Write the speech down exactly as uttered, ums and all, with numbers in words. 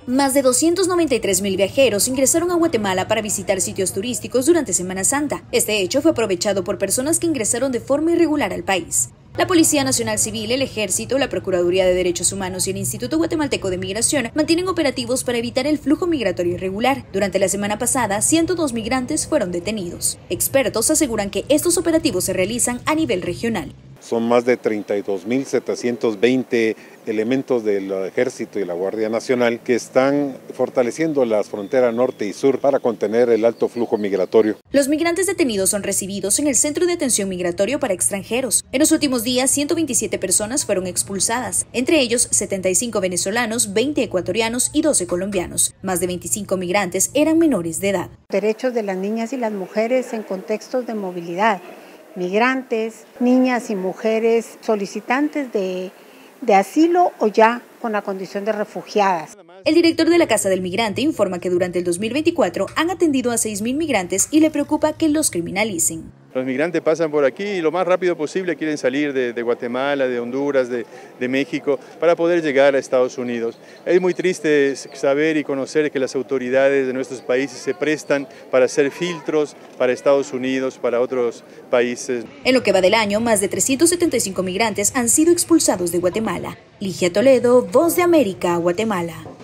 Más de doscientos noventa y tres mil viajeros ingresaron a Guatemala para visitar sitios turísticos durante Semana Santa. Este hecho fue aprovechado por personas que ingresaron de forma irregular al país. La Policía Nacional Civil, el Ejército, la Procuraduría de Derechos Humanos y el Instituto Guatemalteco de Migración mantienen operativos para evitar el flujo migratorio irregular. Durante la semana pasada, ciento dos migrantes fueron detenidos. Expertos aseguran que estos operativos se realizan a nivel regional. Son más de treinta y dos mil setecientos veinte elementos del Ejército y la Guardia Nacional que están fortaleciendo las fronteras norte y sur para contener el alto flujo migratorio. Los migrantes detenidos son recibidos en el Centro de Atención Migratorio para Extranjeros. En los últimos días, ciento veintisiete personas fueron expulsadas, entre ellos setenta y cinco venezolanos, veinte ecuatorianos y doce colombianos. Más de veinticinco migrantes eran menores de edad. Derechos de las niñas y las mujeres en contextos de movilidad. Migrantes, niñas y mujeres solicitantes de, de asilo o ya con la condición de refugiadas. El director de la Casa del Migrante informa que durante el dos mil veinticuatro han atendido a seis mil migrantes y le preocupa que los criminalicen. Los migrantes pasan por aquí y lo más rápido posible quieren salir de, de Guatemala, de Honduras, de, de México, para poder llegar a Estados Unidos. Es muy triste saber y conocer que las autoridades de nuestros países se prestan para hacer filtros para Estados Unidos, para otros países. En lo que va del año, más de trescientos setenta y cinco migrantes han sido expulsados de Guatemala. Ligia Toledo, Voz de América, Guatemala.